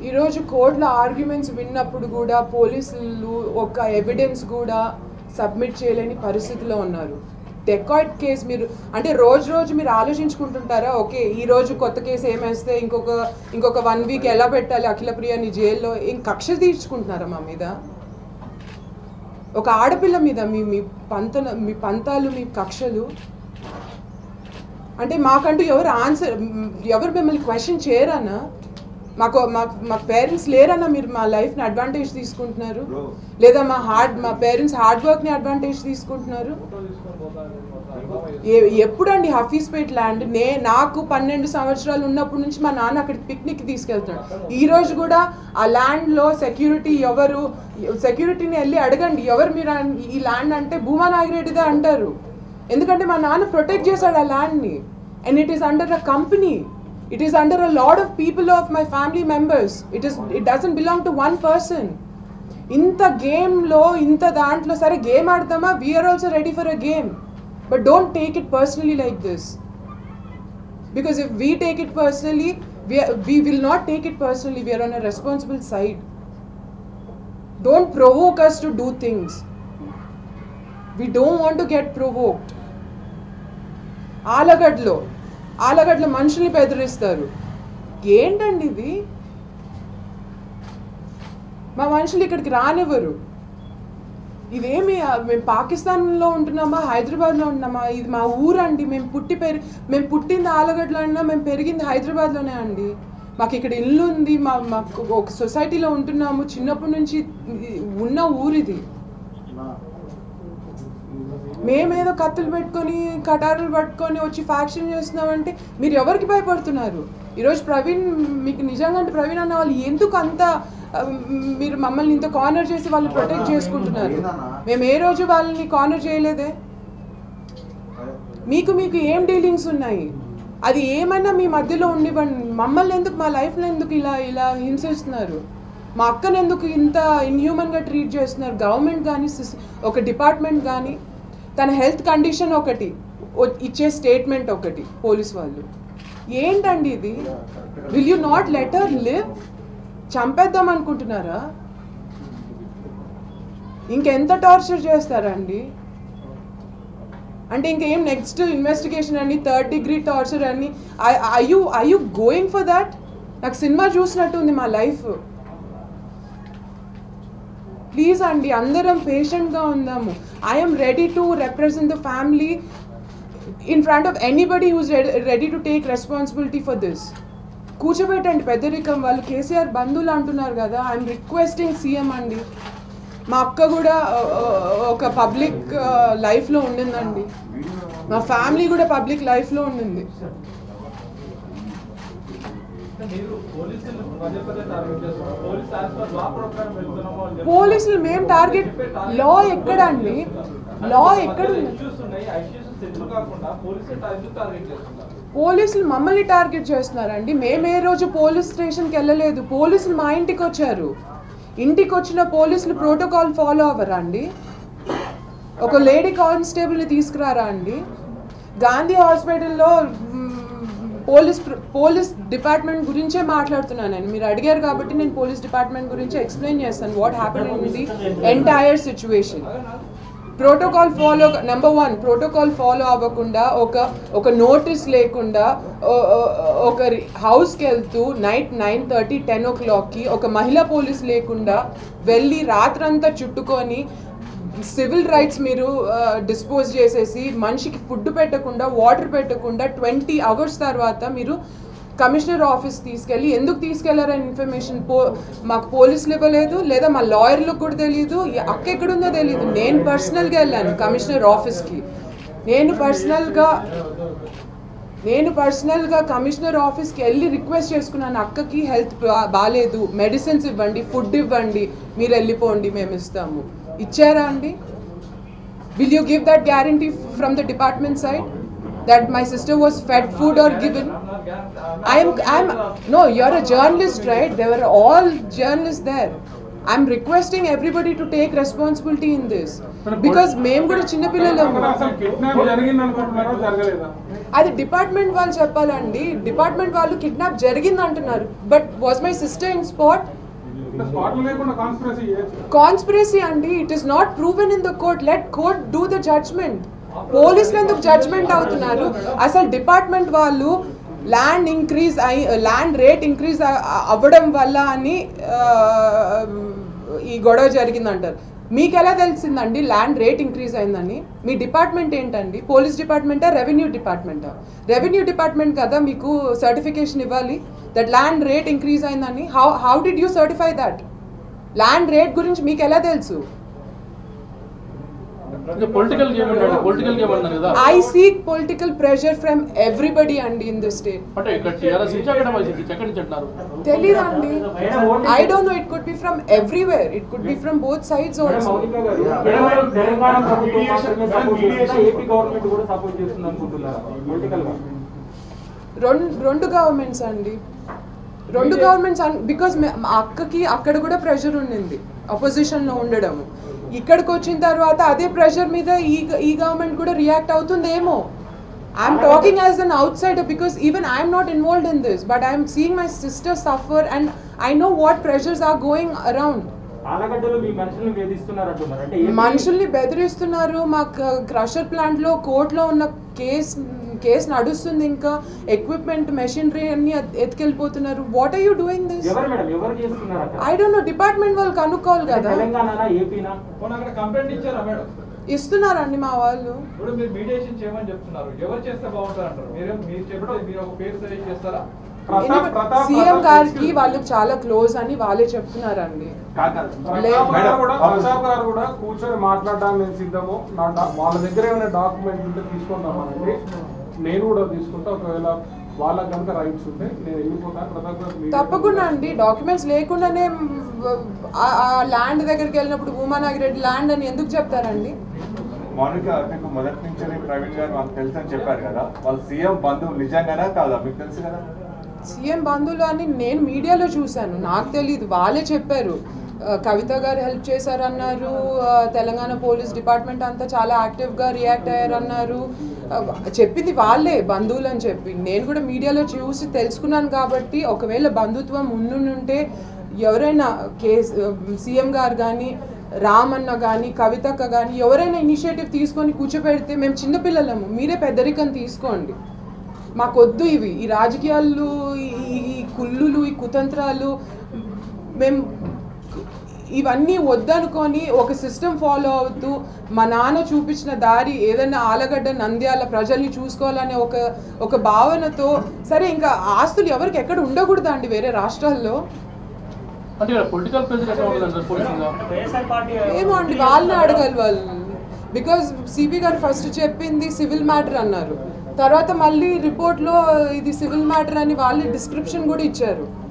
ఈరోజు కోర్టులో ఆర్గ్యుమెంట్స్ విన్నప్పుడు కూడా పోలీసులు ఒక ఎవిడెన్స్ కూడా సబ్మిట్ చేయలేని పరిస్థితిలో ఉన్నారు. డెకాయిట్ కేసు మీరు అంటే రోజు మీరు ఆలోచించుకుంటుంటారా, ఓకే ఈరోజు కొత్త కేసు ఏమేస్తే ఇంకొక 1 వీక్ ఎలా పెట్టాలి అఖిలప్రియని జైల్లో, కక్ష తీర్చుకుంటున్నారా మా మీద? ఒక ఆడపిల్ల మీద మీ పంతాలు మీ కక్షలు అంటే మాకంటూ ఎవరు మిమ్మల్ని క్వశ్చన్ చేయరన్నా? మాకు పేరెంట్స్ లేరన్నా మీరు మా లైఫ్ని అడ్వాంటేజ్ తీసుకుంటున్నారు, లేదా మా పేరెంట్స్ హార్డ్ వర్క్ని అడ్వాంటేజ్ తీసుకుంటున్నారు. ఎప్పుడండి హఫీజ్పేట్ ల్యాండ్ నాకు 12 సంవత్సరాలు ఉన్నప్పటి నుంచి మా నాన్న అక్కడికి పిక్నిక్ తీసుకెళ్తాడు. ఈరోజు కూడా ఆ ల్యాండ్లో సెక్యూరిటీని వెళ్ళి అడగండి ఎవరు మీరు ఈ ల్యాండ్ అంటే భూమా నాగిరెడ్డిదే అంటారు. ఎందుకంటే మా నాన్న ప్రొటెక్ట్ చేశాడు ఆ ల్యాండ్ని. And it is under a company, it is under a lot of people of my family members. It doesn't belong to one person. ఇంత గేమ్లో ఇంత దాంట్లో సరే గేమ్ ఆడతామా, we're also ready for a game. But don't take it personally like this. Because if we take it personally, we will not take it personally. We are on a responsible side. Don't provoke us to do things. We don't want to get provoked. ఆలగడ్లో మనుషుల్ని బెదిరిస్తారు. ఏంటండి ఇది? మా మనుషులు ఇక్కడికి రానివ్వరు. ఇదేమి మేము పాకిస్తాన్లో ఉంటున్నామా, హైదరాబాద్లో ఉంటున్నామా? ఇది మా ఊరండి. మేము పుట్టింది ఆలగడ్డలో అయినా మేము పెరిగింది హైదరాబాద్లోనే అండి. మాకు ఇక్కడ ఇల్లు ఉంది, మాకు ఒక సొసైటీలో ఉంటున్నాము. చిన్నప్పటి నుంచి ఉన్న ఊరిది. మేమేదో కత్తులు పెట్టుకొని కటారులు పట్టుకొని వచ్చి ఫ్యాక్షన్ చేస్తున్నామంటే మీరు ఎవరికి భయపడుతున్నారు? ఈరోజు ప్రవీణ్ మీకు నిజంగా అంటే ప్రవీణ్ అన్న వాళ్ళు ఎందుకు అంత మీరు మమ్మల్ని ఇంత కార్నర్ చేసి వాళ్ళు ప్రొటెక్ట్ చేసుకుంటున్నారు? మేము ఏ రోజు వాళ్ళని కార్నర్ చేయలేదే. మీకు ఏం డీలింగ్స్ ఉన్నాయి? అది ఏమైనా మీ మధ్యలో ఉండివ్వండి. మమ్మల్ని ఎందుకు, మా లైఫ్లో ఎందుకు ఇలా హింసిస్తున్నారు? మా అక్కను ఎందుకు ఇంత ఇన్హ్యూమన్గా ట్రీట్ చేస్తున్నారు? గవర్నమెంట్ కానీ ఒక డిపార్ట్మెంట్ కానీ తన హెల్త్ కండిషన్ ఒకటి ఇచ్చే స్టేట్మెంట్ ఒకటి, పోలీస్ వాళ్ళు ఏంటండి ఇది? Will you not let her live? చంపేద్దాం అనుకుంటున్నారా? ఇంకెంత టార్చర్ చేస్తారండి? అంటే ఇంకేం నెక్స్ట్ ఇన్వెస్టిగేషన్ అని, 3rd degree టార్చర్ అని, I you going for that? నాకు సినిమా చూసినట్టు ఉంది మా లైఫ్. ప్లీజ్ అండి, అందరం పేషెంట్గా ఉందాము. I'm ready to represent the family in front of anybody who's ready to take responsibility for this. కూర్చోబెట్టండి పెద్దరికం. వాళ్ళు కేసీఆర్ బంధువులు అంటున్నారు కదా. ఐఎమ్ రిక్వెస్టింగ్ సీఎం అండి. మా అక్క కూడా ఒక పబ్లిక్ లైఫ్లో ఉండిందండి. మా ఫ్యామిలీ కూడా పబ్లిక్ లైఫ్లో ఉండింది. పోలీసులు మేము టార్గెట్, లా ఎక్కడ అండి? లా ఎక్కడ? పోలీసులు మమ్మల్ని టార్గెట్ చేస్తున్నారండి. మేము ఏ రోజు పోలీస్ స్టేషన్కి వెళ్ళలేదు. పోలీసులు మా ఇంటికి వచ్చారు. ఇంటికి వచ్చిన పోలీసులు ప్రోటోకాల్ ఫాలో అవ్వరా అండి? ఒక లేడీ కానిస్టేబుల్ని తీసుకురారా అండి? గాంధీ హాస్పిటల్లో పోలీస్ డిపార్ట్మెంట్ గురించే మాట్లాడుతున్నాను నేను. మీరు అడిగారు కాబట్టి నేను పోలీస్ డిపార్ట్మెంట్ గురించి ఎక్స్ప్లెయిన్ చేస్తాను what happen in the entire situation. Protocol follow, number 1 protocol follow అవ్వకుండా, ఒక నోటీస్ లేకుండా ఒక హౌస్కి వెళ్తూ నైట్ 9:30, 10 o'clockకి ఒక మహిళా పోలీస్ లేకుండా వెళ్ళి రాత్రంతా చుట్టుకొని సివిల్ రైట్స్ మీరు డిస్పోజ్ చేసేసి మనిషికి ఫుడ్ పెట్టకుండా, వాటర్ పెట్టకుండా 20 hours తర్వాత మీరు కమిషనర్ ఆఫీస్ తీసుకెళ్ళి ఎందుకు తీసుకెళ్లారని ఇన్ఫర్మేషన్ మాకు పోలీసులు ఇవ్వలేదు, లేదా మా లాయర్లకు కూడా తెలియదు, అక్క ఎక్కడుందో తెలియదు. నేను పర్సనల్గా వెళ్ళాను కమిషనర్ ఆఫీస్కి. నేను పర్సనల్గా కమిషనర్ ఆఫీస్కి వెళ్ళి రిక్వెస్ట్ చేసుకున్నాను, అక్కకి హెల్త్ బాగాలేదు, మెడిసిన్స్ ఇవ్వండి, ఫుడ్ ఇవ్వండి, మీరు వెళ్ళిపోండి, మేము ఇస్తాము. ఇచ్చారా అండి? Will you give that guarantee from the department side that my sister was fed food or given? No, you're a journalist, right? There were all journalists there. I'm requesting everybody to take responsibility in this because మేము కూడా చిన్నపిల్లలము. అది department వాళ్ళు చెప్పాలండి. Department వాళ్ళు kidnap జరిగింది అంటున్నారు, but was my sister in spot? Conspiracy అండి. It is not proven in the court. Let court do the judgement. పోలీసులు ఎందుకు జడ్జ్మెంట్ అవుతున్నారు? అసలు డిపార్ట్మెంట్ వాళ్ళు ల్యాండ్ రేట్ ఇంక్రీజ్ అవ్వడం వల్ల అని ఈ గొడవ జరిగిందంటారు. మీకు ఎలా తెలిసిందండి ల్యాండ్ రేట్ ఇంక్రీజ్ అయిందని? మీ డిపార్ట్మెంట్ ఏంటండి? పోలీస్ డిపార్ట్మెంటా, రెవెన్యూ డిపార్ట్మెంటా? రెవెన్యూ డిపార్ట్మెంట్ కదా మీకు సర్టిఫికేషన్ ఇవ్వాలి దట్ ల్యాండ్ రేట్ ఇంక్రీజ్ అయిందని. How did you certify that? Land rate గురించి మీకు ఎలా తెలుసు? పొలిటికల్ గేమ్ అన్నాడు, పొలిటికల్ గేమ్ అన్నారు కదా. I seek political pressure from everybody and in this state. అంటే ఇక్కడ టీఆర్ఎస్ నుంచి అక్కడ వైసీపీ ఎక్కడి నుంచి అంటారు తెలీదండి. I don't know, it could be from everywhere. It could be from both sides also. Telangana ప్రభుత్వం ఏపీ గవర్నమెంట్ కూడా సపోర్ట్ చేస్తుంది అనుకుంటున్నారా పొలిటికల్ గా? రెండు గవర్నమెంట్స్ అండి, రెండు గవర్నమెంట్స్. బికాస్ మా అక్కకి అక్కడ కూడా ప్రెషర్ ఉండింది అపోజిషన్లో ఉండడము. ఇక్కడికి వచ్చిన తర్వాత అదే ప్రెషర్ మీద ఈ గవర్నమెంట్ కూడా రియాక్ట్ అవుతుందేమో. I'm talking as an outsider because even I'm not involved in this, but I'm seeing my sister suffer and I know what pressures are going around. మనుషుల్ని బెదిరిస్తున్నారు. మా క్రషర్ ప్లాంట్ లో కోర్టులో ఉన్న case నడుస్తుంది. ఇంకా equipment machinery అన్ని ఎత్తుకెళ్ళిపోతున్నారు. What are you doing this? I don't know. Department వాళ్ళు కనుక్కోవాలి కదా. ఇస్తున్నారండి మా వాళ్ళు. సీఎం గారికి వాళ్ళు చాలా క్లోజ్ అని వాళ్ళే చెప్తున్నారండి. ప్రతాప్ గారు కూడా కూర్చొని మాట్లాడడానికి నేను సిద్ధము. వాళ్ళ దగ్గర ఏమైనా డాక్యుమెంట్ ఉంటే తీసుకుంటామండి, నేను కూడా తీసుకుంటా. ఒకవేళ వాళ్ళకి కనుక రైట్స్ ఉంటే నేను వెళ్ళిపోతాను. ప్రతాప్ గారు తప్పకుండా అండి. డాక్యుమెంట్స్ లేకుండానే ఆ ల్యాండ్ దగ్గరికి వెళ్ళినప్పుడు భూమానాగిరెడ్డి ల్యాండ్ అని ఎందుకు చెప్తారండి? మౌనిక, మీకు మొదటి నుంచి ప్రవీణ్ గారు మాకు తెలుసు అని చెప్పారు కదా, వాళ్ళు సీఎం బంధువులు నిజంగానే కాదా? మీకు తెలుసు కదా సీఎం బంధువులు అని నేను మీడియాలో చూశాను, నాకు తెలీదు. వాళ్ళే చెప్పారు. కవిత గారు హెల్ప్ చేశారన్నారు. తెలంగాణ పోలీస్ డిపార్ట్మెంట్ అంతా చాలా యాక్టివ్గా రియాక్ట్ అయ్యారన్నారు. చెప్పింది వాళ్ళే బంధువులు అని చెప్పి. నేను కూడా మీడియాలో చూసి తెలుసుకున్నాను. కాబట్టి ఒకవేళ బంధుత్వం ఉండుంటే ఎవరైనా సీఎం గారు కానీ, రామన్న కానీ, కవితక్క కానీ ఎవరైనా ఇనిషియేటివ్ తీసుకొని కూర్చోపెడితే, మేము చిన్నపిల్లలము, మీరే పెద్దరికం తీసుకోండి, మాకొద్దు ఇవి, ఈ రాజకీయాలు, ఈ కుళ్ళులు, ఈ కుతంత్రాలు, మేము ఇవన్నీ వద్దనుకొని ఒక సిస్టమ్ ఫాలో అవుతూ మా నాన్న చూపించిన దారి ఏదైనా ఆలగడ్డ నంద్యాల ప్రజల్ని చూసుకోవాలనే ఒక భావనతో, సరే ఇంకా ఆస్తులు ఎవరికి ఎక్కడ ఉండకూడదా అండి వేరే రాష్ట్రాల్లో? ఏమో అండి, వాళ్ళని అడగాలి వాళ్ళు. బికాజ్ సిపి గారు ఫస్ట్ చెప్పింది సివిల్ మ్యాటర్ అన్నారు. తర్వాత మళ్ళీ రిపోర్ట్లో ఇది సివిల్ మ్యాటర్ అని వాళ్ళు డిస్క్రిప్షన్ కూడా ఇచ్చారు.